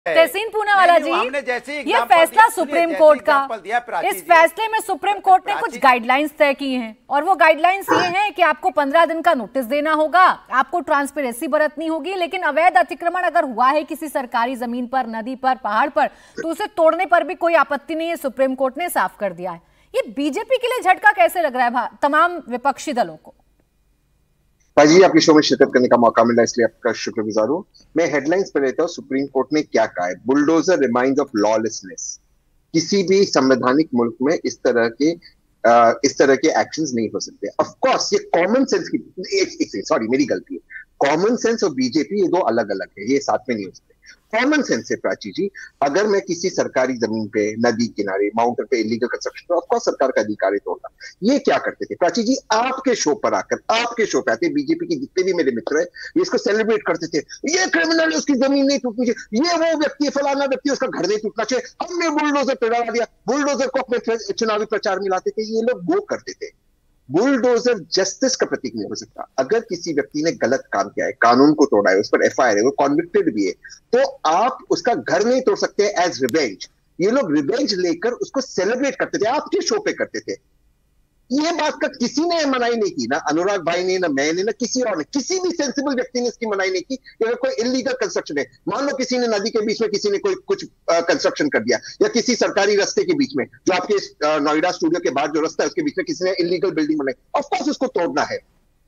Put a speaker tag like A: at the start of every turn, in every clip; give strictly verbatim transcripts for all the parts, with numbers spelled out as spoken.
A: तहसीन पूनावाला जी, ये फैसला supreme court का, इस फैसले में सुप्रीम कोर्ट ने कुछ गाइडलाइंस तय की हैं और वो गाइडलाइंस ये हैं कि आपको पंद्रह दिन का नोटिस देना होगा, आपको ट्रांसपेरेंसी बरतनी होगी, लेकिन अवैध अतिक्रमण अगर हुआ है किसी सरकारी जमीन पर, नदी पर, पहाड़ पर, तो उसे तोड़ने पर भी कोई आपत्ति नहीं है, सुप्रीम कोर्ट ने साफ कर दिया है। ये बीजेपी के लिए झटका कैसे लग रहा है तमाम विपक्षी दलों को?
B: भाजी, आपके शो में शिरकत करने का मौका मिला इसलिए आपका शुक्रगुजार हूं। मैं हेडलाइंस पर लेता हूं। सुप्रीम कोर्ट ने क्या कहा है? Bulldozer remind of lawlessness. किसी भी संवैधानिक मुल्क में इस तरह के आ, इस तरह के एक्शंस नहीं हो सकते। ऑफ कोर्स ये कॉमन सेंस की, सॉरी मेरी गलती है, कॉमन सेंस और बीजेपी ये दो अलग अलग है, ये साथ में नहीं हो सकते। कॉमन सेंस से प्राची जी, अगर मैं किसी सरकारी जमीन पे, नदी किनारे, माउंटेन पे इलीगल कंस्ट्रक्शन, तो ऑफकोर्स सरकार का अधिकार है तोड़ना। ये क्या करते थे प्राची जी? आपके शो पर आकर, आपके शो पे आते बीजेपी के जितने भी मेरे मित्र हैं, ये इसको सेलिब्रेट करते थे, ये क्रिमिनल है, उसकी जमीन नहीं टूटनी चाहिए, ये वो व्यक्ति फलाना व्यक्ति, उसका घर नहीं टूटना चाहिए, हमने बुलडोजर पे लगा दिया, बुलडोजर को अपने चुनावी प्रचार में लाते थे। ये लोग वो करते थे। बुलडोजर जस्टिस का प्रतीक नहीं हो सकता। अगर किसी व्यक्ति ने गलत काम किया है, कानून को तोड़ा है, उस पर एफ आई आर है, वो कॉन्विक्टेड भी है, तो आप उसका घर नहीं तोड़ सकते एज रिवेंज। ये लोग रिवेंज लेकर उसको सेलिब्रेट करते थे, आपके शो पे करते थे। ये बात का किसी ने मनाई नहीं की, ना अनुराग भाई ने, ना मैंने, ना किसी और ने, किसी भी सेंसिबल व्यक्ति ने इसकी मनाई नहीं की। अगर कोई इलीगल कंस्ट्रक्शन है, मान लो किसी ने नदी के बीच में किसी ने कोई कुछ कंस्ट्रक्शन कर दिया, या किसी सरकारी रास्ते के बीच में, जो आपके नोएडा स्टूडियो के बाद जो रास्ता है उसके बीच में किसी ने इलीगल बिल्डिंग बनाई, ऑफकोर्स उसको तोड़ना है।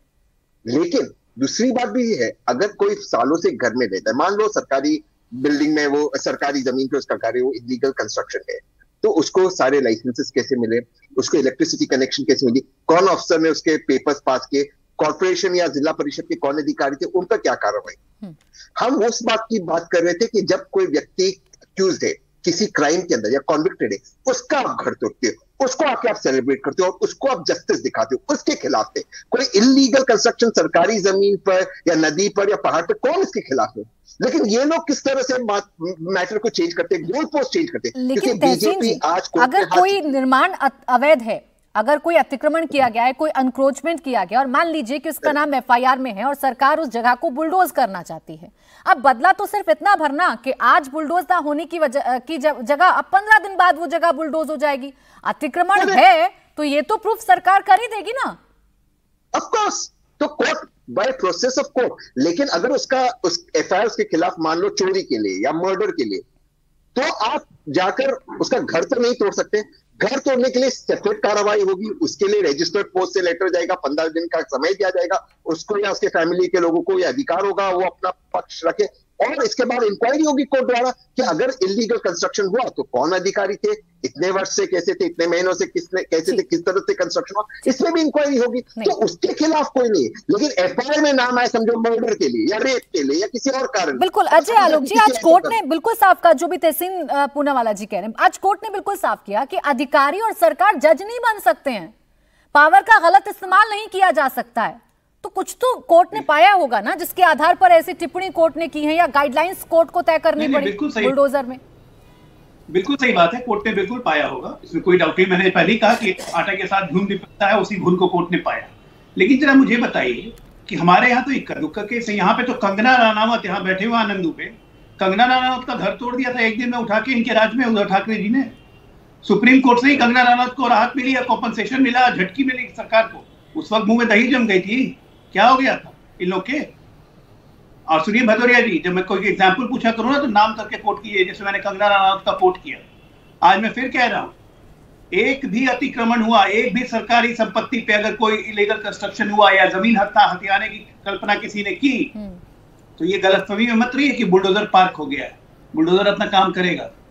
B: लेकिन दूसरी बात भी है, अगर कोई सालों से घर में रहता है, मान लो सरकारी बिल्डिंग में, वो सरकारी जमीन पे उसका घर है, वो इलीगल कंस्ट्रक्शन है, तो उसको सारे लाइसेंसेस कैसे मिले, उसको इलेक्ट्रिसिटी कनेक्शन कैसे मिली, कौन अफसर ने उसके पेपर्स पास किए, कॉर्पोरेशन या जिला परिषद के कौन अधिकारी थे, उन पर क्या कार्रवाई। हम उस बात की बात कर रहे थे कि जब कोई व्यक्ति एक्यूज्ड है किसी क्राइम के अंदर या कॉन्विक्टेड है, उसका आप घर तोड़ते हो, उसको आके आप सेलिब्रेट करते हो और उसको आप जस्टिस दिखाते हो, उसके खिलाफ थे। कोई इलीगल कंस्ट्रक्शन सरकारी जमीन पर या नदी पर या पहाड़ पर, कौन इसके खिलाफ है? लेकिन ये लोग किस तरह से मैटर को चेंज करते हैं, गोल पोस्ट चेंज करते हैं।
A: लेकिन बीजेपी आज अगर कोई निर्माण अवैध है, अगर कोई अतिक्रमण किया गया है, कोई अनक्रोचमेंट किया गया, और मान लीजिए कि उसका नाम एफ आई आर में है और सरकार उस जगह को बुलडोज करना चाहती है, अब बदला तो सिर्फ इतना भरना कि आज बुलडोज ना होने की वजह की जगह अब पंद्रह दिन बाद वो जगह बुलडोज हो जाएगी। अतिक्रमण है तो ये तो प्रूफ सरकार कर ही देगी ना।
B: ऑफ कोर्स, तो court by process of court. लेकिन अगर उसका उस एफ आई आर उसके खिलाफ मान लो चोरी के लिए या मर्डर के लिए, तो आप जाकर उसका घर तो नहीं तोड़ सकते। घर तोड़ने के लिए सेपरेट कार्रवाई होगी, उसके लिए रजिस्टर्ड पोस्ट से लेटर जाएगा, पंद्रह दिन का समय दिया जाएगा उसको या उसके फैमिली के लोगों को, या अधिकार होगा वो अपना पक्ष रखे, और इसके बाद इंक्वायरी होगी कोर्ट द्वारा कि अगर इलीगल कंस्ट्रक्शन हुआ तो कौन अधिकारी थे, इतने वर्ष से कैसे थे, इतने महीनों से किसने कैसे थे, किस तरह से कंस्ट्रक्शन हुआ, इसमें भी इंक्वायरी होगी। तो उसके खिलाफ कोई नहीं है। लेकिन एफ आई आर में नाम आए समझो मर्डर के लिए या रेप के लिए या किसी और कारण।
A: बिल्कुल अजय आलोक जी, आज कोर्ट ने बिल्कुल साफ कहा, जो भी तहसीन पूनावाला जी कह रहे हैं, आज कोर्ट ने बिल्कुल साफ किया कि अधिकारी और सरकार जज नहीं बन सकते हैं, पावर का गलत इस्तेमाल नहीं किया जा सकता है। तो कुछ तो कोर्ट ने पाया होगा ना, जिसके आधार पर ऐसी टिप्पणी कोर्ट ने की है या गाइडलाइंस कोर्ट को तय करनी पड़ी बुलडोजर में।
C: बिल्कुल सही बात है, कोर्ट ने बिल्कुल पाया होगा, इसमें कोई डाउट नहीं। मैंने पहले ही कहा कि आटा के साथ घुन निपटता है, उसी घुन को कोर्ट ने पाया। लेकिन जरा मुझे बताइए कि हमारे यहाँ तो इक्का दुक्का केस है। यहाँ पे तो कंगना रनावत यहाँ बैठे हुए आनंदू पे, कंगना रनावत का घर तोड़ दिया था एक दिन में उठा के इनके राज में उद्धव ठाकरे जी ने। सुप्रीम कोर्ट से ही कंगना रनावत को राहत मिली या कॉम्पनसेशन मिला, झटकी मिली सरकार को। उस वक्त मुंह में दही जम गई थी, क्या हो गया था इन लोग के। और सुनिए भदौरिया जी, जब मैं कोई एग्जांपल पूछा करूं ना तो नाम करके कोट कीजिए, जैसे मैंने कंगना रनावत का कोट किया। आज मैं फिर कह रहा हूं, एक भी अतिक्रमण हुआ, एक भी सरकारी संपत्ति पे अगर कोई इलीगल कंस्ट्रक्शन हुआ या जमीन हत्या हथियाने की कल्पना किसी ने की, तो ये गलतफहमी में मत रहिए कि बुलडोजर पार्क हो गया है। बुलडोजर अपना काम करेगा।